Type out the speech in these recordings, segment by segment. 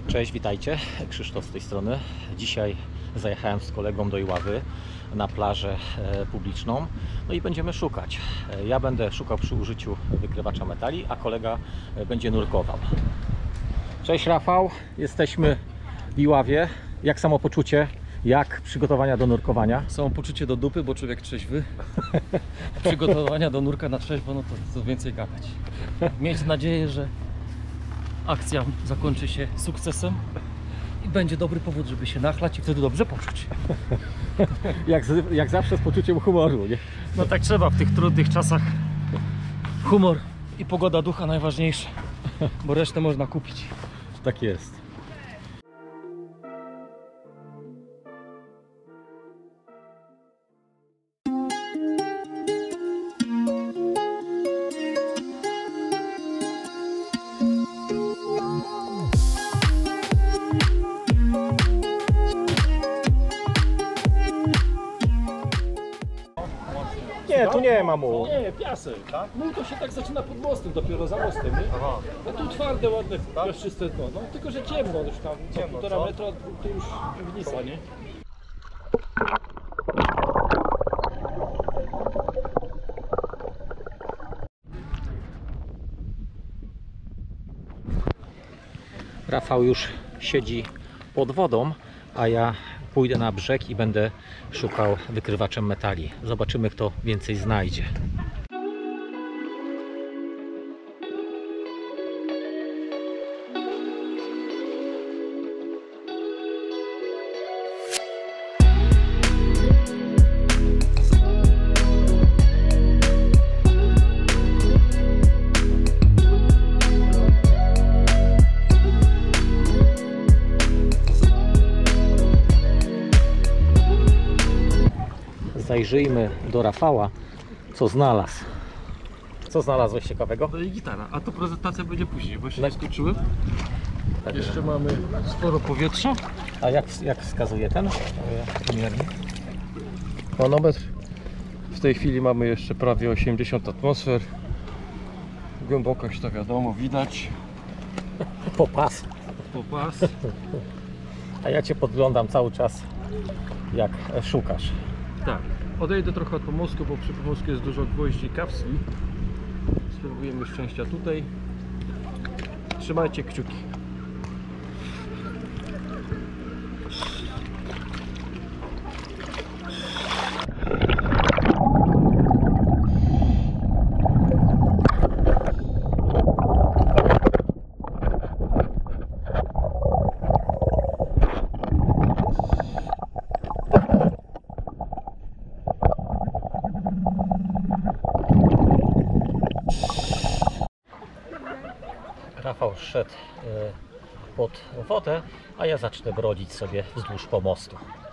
Cześć, witajcie. Krzysztof z tej strony. Dzisiaj zajechałem z kolegą do Iławy na plażę publiczną. No i będziemy szukać. Ja będę szukał przy użyciu wykrywacza metali, a kolega będzie nurkował. Cześć Rafał, jesteśmy w Iławie. Jak samopoczucie? Jak przygotowania do nurkowania? Samopoczucie do dupy, bo człowiek trzeźwy. Przygotowania do nurka na trzeźwo, no to więcej gadać. Mieć nadzieję, że akcja zakończy się sukcesem i będzie dobry powód, żeby się nachlać i wtedy dobrze poczuć. Jak zawsze z poczuciem humoru, nie? No tak trzeba w tych trudnych czasach. Humor i pogoda ducha najważniejsze, bo resztę można kupić. Tak jest. Nie, tu nie ma mułu. Nie, piasek. Tak? Muł to się tak zaczyna pod mostem, dopiero za mostem, nie? Aha. A tu twarde, ładne, piaszczyste dno. No tylko, że ciemno już tam, ciemno, 1,5 metra, to już piwnica, nie? Rafał już siedzi pod wodą, a ja pójdę na brzeg i będę szukał wykrywaczem metali. Zobaczymy, kto więcej znajdzie. Zajrzyjmy do Rafała, co znalazł. Co znalazłeś ciekawego? No i gitara, a to prezentacja będzie później, bo jeszcze nie skończyłem. Jeszcze mamy sporo powietrza. A jak wskazuje ten miernik? Manometr. W tej chwili mamy jeszcze prawie 80 atmosfer. Głębokość to wiadomo, widać. Po pas. Po pas. A ja Cię podglądam cały czas, jak szukasz. Tak, odejdę trochę od pomostu, bo przy pomostku jest dużo gwoździ i kapsli. Spróbujemy szczęścia tutaj. Trzymajcie kciuki. Rafał szedł pod wodę, a ja zacznę brodzić sobie wzdłuż pomostu.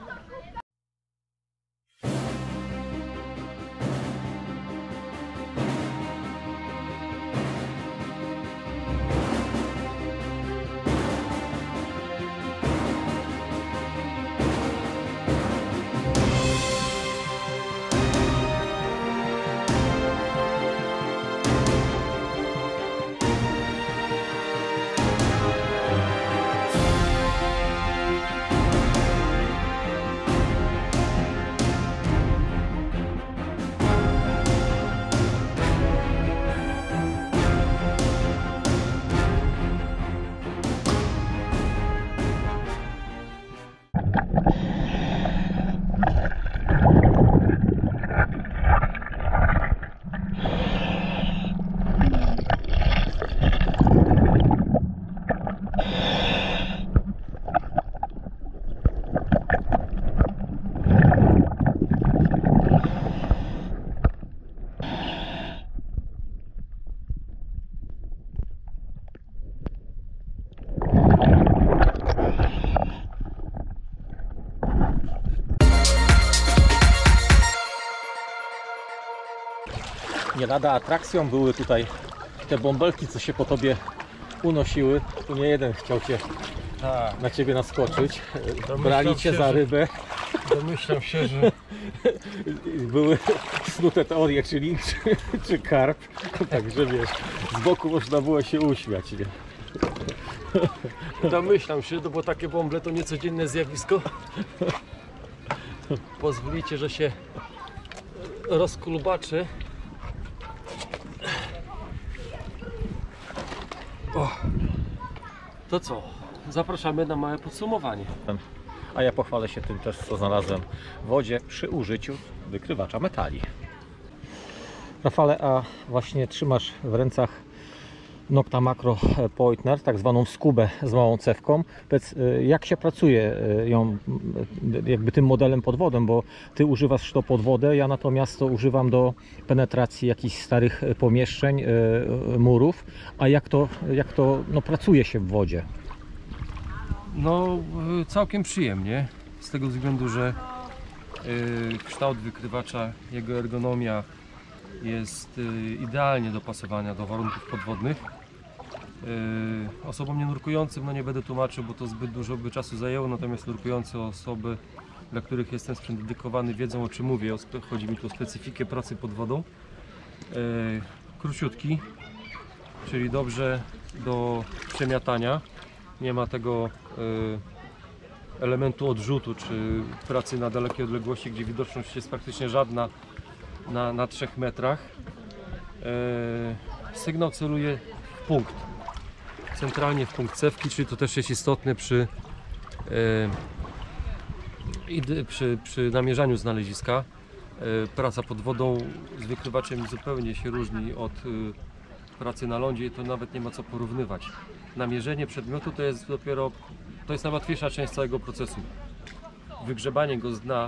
Nie lada atrakcją były tutaj te bąbelki, co się po tobie unosiły. Tu nie jeden chciał cię na ciebie naskoczyć. Brali cię za rybę. Domyślam się, że były snute teorie, czy link, czy karp. Także wiesz, z boku można było się uśmiać. Nie? Domyślam się, no bo takie bąble to niecodzienne zjawisko. Pozwolicie, że się rozkulubaczy. O, to co? Zapraszamy na małe podsumowanie. A ja pochwalę się tym też, co znalazłem w wodzie przy użyciu wykrywacza metali. Rafale, a właśnie trzymasz w rękach Nokta Makro Pointner, tak zwaną skubę z małą cewką. Powiedz, jak się pracuje ją jakby tym modelem pod wodą, bo Ty używasz to pod wodę, ja natomiast to używam do penetracji jakichś starych pomieszczeń, murów. A jak to no, pracuje się w wodzie? No, całkiem przyjemnie, z tego względu, że kształt wykrywacza, jego ergonomia jest idealnie dopasowana do warunków podwodnych. Osobom nienurkującym, no nie będę tłumaczył, bo to zbyt dużo by czasu zajęło, natomiast nurkujące osoby, dla których jest ten sprzęt dedykowany, wiedzą, o czym mówię. Chodzi mi tu o specyfikę pracy pod wodą. Króciutki, czyli dobrze do przemiatania. Nie ma tego elementu odrzutu czy pracy na dalekiej odległości, gdzie widoczność jest praktycznie żadna na 3 metrach. Sygnał celuje w punkt, centralnie w punkt cewki, czyli to też jest istotne przy namierzaniu znaleziska. Praca pod wodą z wykrywaczem zupełnie się różni od pracy na lądzie i to nawet nie ma co porównywać. Namierzenie przedmiotu to jest najłatwiejsza część całego procesu. Wygrzebanie go z dna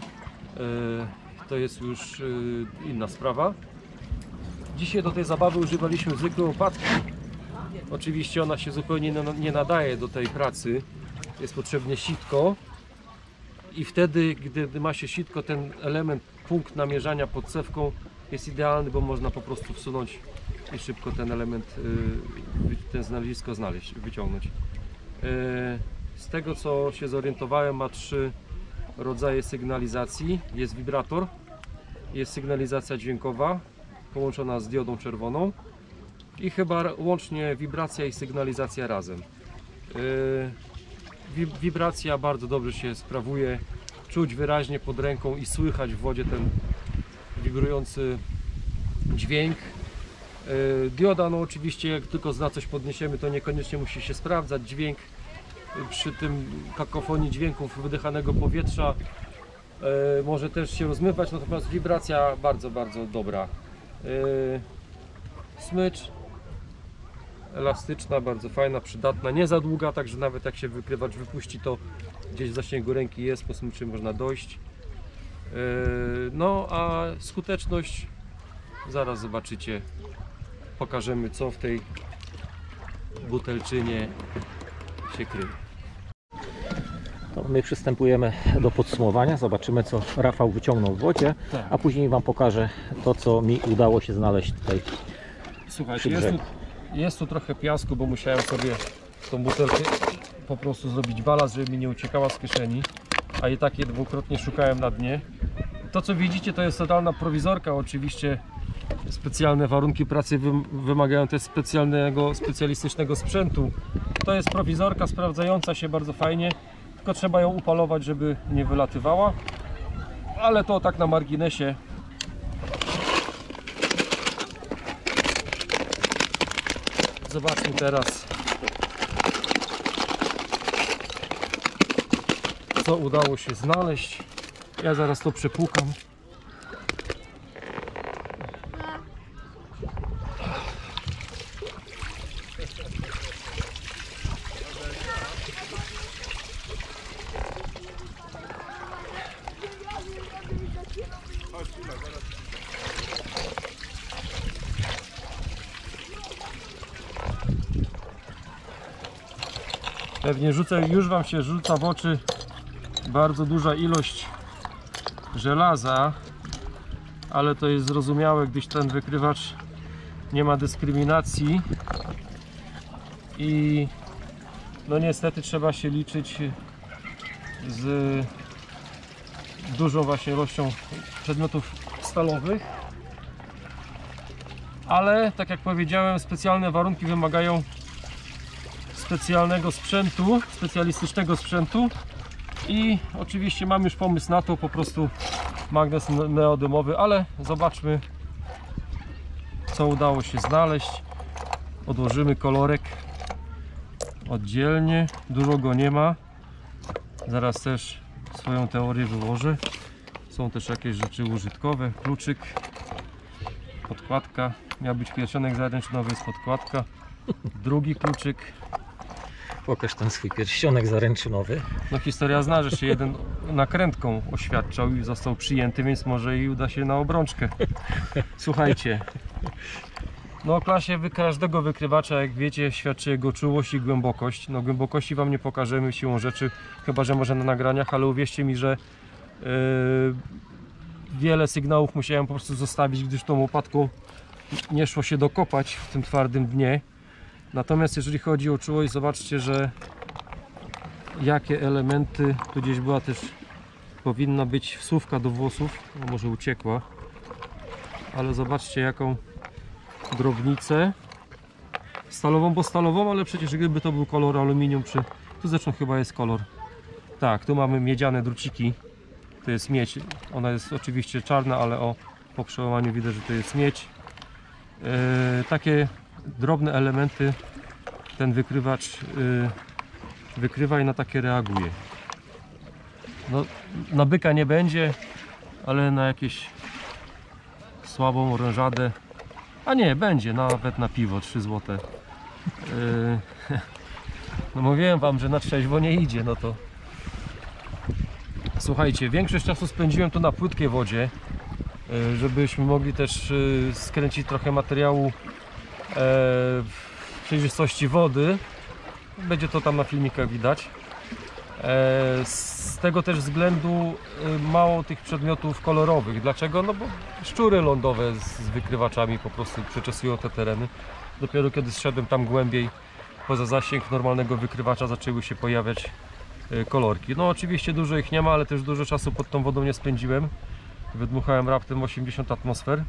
to jest już inna sprawa. Dzisiaj do tej zabawy używaliśmy zwykłej łopatki. Oczywiście ona się zupełnie nie nadaje do tej pracy. Jest potrzebne sitko i wtedy, gdy ma się sitko, ten element, punkt namierzania pod cewką jest idealny, bo można po prostu wsunąć i szybko ten element, ten znalezisko wyciągnąć. Z tego, co się zorientowałem, ma 3 rodzaje sygnalizacji. Jest wibrator, jest sygnalizacja dźwiękowa połączona z diodą czerwoną i chyba łącznie wibracja i sygnalizacja razem. Wibracja bardzo dobrze się sprawuje, czuć wyraźnie pod ręką i słychać w wodzie ten wibrujący dźwięk. Dioda, no oczywiście jak tylko na coś podniesiemy, to niekoniecznie musi się sprawdzać. Dźwięk przy tym kakofonii dźwięków wydychanego powietrza może też się rozmywać, natomiast wibracja bardzo, bardzo dobra. Smycz elastyczna, bardzo fajna, przydatna, nie za długa, także nawet jak się wykrywacz wypuści, to gdzieś w zasięgu ręki jest, po smyczy można dojść. No a skuteczność zaraz zobaczycie, pokażemy, co w tej butelczynie się kryje. To my przystępujemy do podsumowania, zobaczymy, co Rafał wyciągnął w wodzie, Tak. a później Wam pokażę to, co mi udało się znaleźć tutaj. Słuchajcie, Przy brzegu. jest tu trochę piasku, bo musiałem sobie tą butelkę po prostu zrobić balast, żeby mi nie uciekała z kieszeni, a i tak je dwukrotnie szukałem na dnie. To, co widzicie, to jest totalna prowizorka. Oczywiście specjalne warunki pracy wymagają też specjalistycznego sprzętu. To jest prowizorka sprawdzająca się bardzo fajnie, tylko trzeba ją upalować, żeby nie wylatywała, ale to tak na marginesie. Zobaczmy teraz, co udało się znaleźć. Ja zaraz to przepłukam. Pewnie już Wam się rzuca w oczy bardzo duża ilość żelaza, ale to jest zrozumiałe, gdyż ten wykrywacz nie ma dyskryminacji i no niestety trzeba się liczyć z dużą właśnie ilością przedmiotów stalowych, ale tak jak powiedziałem, specjalne warunki wymagają specjalnego sprzętu, specjalistycznego sprzętu i oczywiście mam już pomysł na to, po prostu magnes neodymowy, ale zobaczmy, co udało się znaleźć. Odłożymy kolorek oddzielnie, dużo go nie ma. Zaraz też swoją teorię wyłożę. Są też jakieś rzeczy użytkowe, kluczyk, podkładka. Miał być pierścionek zaręczynowy, jest podkładka. Drugi kluczyk. Pokaż ten swój pierścionek zaręczynowy. No historia zna, że się jeden nakrętką oświadczał i został przyjęty, więc może i uda się na obrączkę. Słuchajcie, no o klasie każdego wykrywacza, jak wiecie, świadczy jego czułość i głębokość. No głębokości wam nie pokażemy siłą rzeczy, chyba że może na nagraniach, ale uwierzcie mi, że wiele sygnałów musiałem po prostu zostawić, gdyż tą łopatką nie szło się dokopać w tym twardym dnie. Natomiast jeżeli chodzi o czułość, zobaczcie, że jakie elementy, tu gdzieś była też, powinna być wsówka do włosów, no może uciekła, ale zobaczcie jaką drobnicę stalową, bo stalową, ale przecież gdyby to był kolor aluminium, tu zresztą chyba jest kolor, tak, tu mamy miedziane druciki, to jest miedź, ona jest oczywiście czarna, ale po przełamaniu widać, że to jest miedź. Takie drobne elementy ten wykrywacz wykrywa i na takie reaguje. No, na byka nie będzie, ale na jakieś słabą orężadę, a nie, będzie nawet na piwo 3 zł. No mówiłem wam, że na trzeźwo nie idzie, no to słuchajcie, większość czasu spędziłem tu na płytkiej wodzie, żebyśmy mogli też skręcić trochę materiału w przejrzystości wody. Będzie to tam na filmikach widać. Z tego też względu mało tych przedmiotów kolorowych. Dlaczego? No bo szczury lądowe z wykrywaczami po prostu przeczesują te tereny. Dopiero kiedy zszedłem tam głębiej, poza zasięg normalnego wykrywacza, zaczęły się pojawiać kolorki. No oczywiście dużo ich nie ma, ale też dużo czasu pod tą wodą nie spędziłem. Wydmuchałem raptem 80 atmosfer.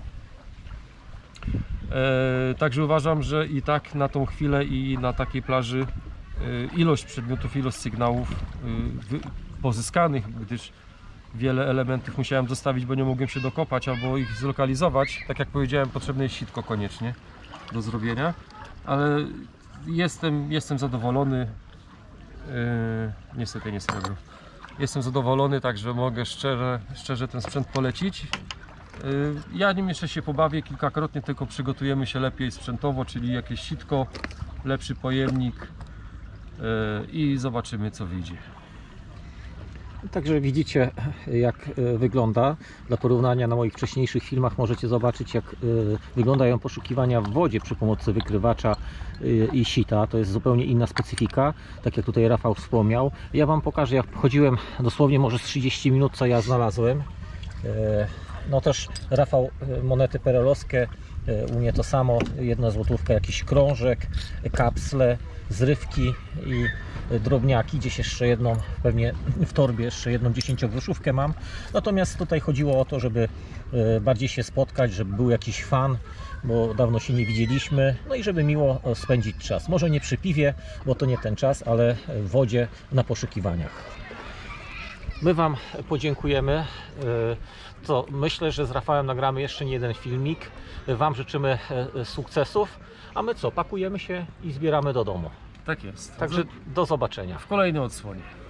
Także uważam, że i tak na tą chwilę i na takiej plaży ilość przedmiotów, ilość sygnałów pozyskanych, gdyż wiele elementów musiałem zostawić, bo nie mogłem się dokopać albo ich zlokalizować. Tak jak powiedziałem, potrzebne jest sitko koniecznie do zrobienia, ale jestem zadowolony. Niestety nie srebro. Jestem zadowolony, także mogę szczerze ten sprzęt polecić. Ja nim jeszcze się pobawię kilkakrotnie, tylko przygotujemy się lepiej sprzętowo, czyli jakieś sitko, lepszy pojemnik i zobaczymy, co wyjdzie. Także widzicie, jak wygląda. Dla porównania, na moich wcześniejszych filmach możecie zobaczyć, jak wyglądają poszukiwania w wodzie przy pomocy wykrywacza i sita. To jest zupełnie inna specyfika, tak jak tutaj Rafał wspomniał. Ja wam pokażę, jak chodziłem dosłownie może z 30 minut, co ja znalazłem. No też Rafał, monety perelowskie, u mnie to samo, 1 złotówka, jakiś krążek, kapsle, zrywki i drobniaki, gdzieś jeszcze jedną, pewnie w torbie jeszcze jedną 10-groszówkę mam. Natomiast tutaj chodziło o to, żeby bardziej się spotkać, żeby był jakiś fan, bo dawno się nie widzieliśmy, no i żeby miło spędzić czas. Może nie przy piwie, bo to nie ten czas, ale w wodzie na poszukiwaniach. My wam podziękujemy. To myślę, że z Rafałem nagramy jeszcze nie jeden filmik. Wam życzymy sukcesów, a my co? Pakujemy się i zbieramy do domu. Tak jest. Także do zobaczenia. W kolejnej odsłonie.